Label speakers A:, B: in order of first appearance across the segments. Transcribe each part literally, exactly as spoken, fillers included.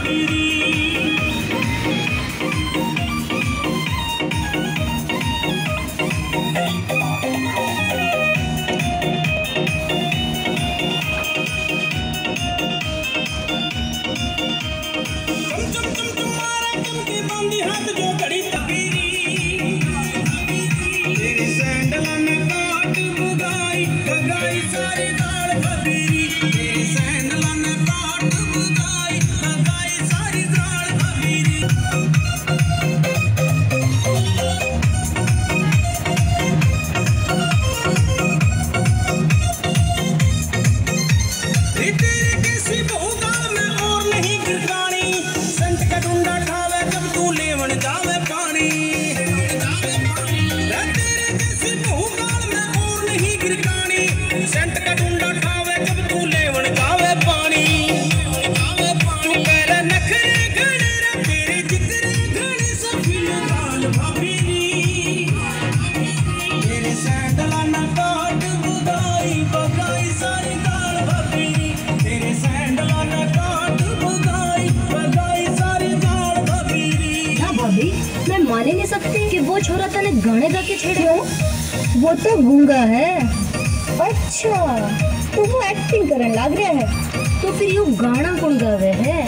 A: हाथ जो घड़ी तबीरी तेरी सैंडल में काट बुगाई गगाई सारी दाल खबीरी तेरी सैंडल में काट बुगाई गगाई सारी दाल खबीरी तेरी किसी बहुगाल में और नहीं गिरगानी संत का डूंडा ठावे जब तू लेवन जावे पानी तेरे जैसी बहुगाल में और नहीं गिरगानी संत का डूंडा ठावे जब तू लेवन जावे पानी तू कर नखरे घड़े रे तेरे जिगरे घड़े सफिल गाल भाभीरी तेरे सैंडला ना काट बुगाई बगाई सारी गाल भाभीरी तेरे सैंडला ना काट बुगाई बगाई सारी गाल भाभीरी।
B: हाँ भाभी, मैं मान ही नहीं सकती कि वो छोरा तने गाने गा के छेड़े। क्यों? वो तो गूंगा है। अच्छा, तो वो एक्टिंग करने लग रहा है। तो फिर यू गाना कौन गावे है?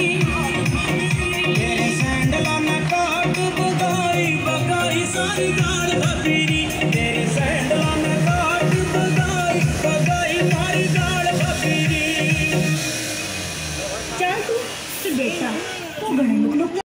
A: सारी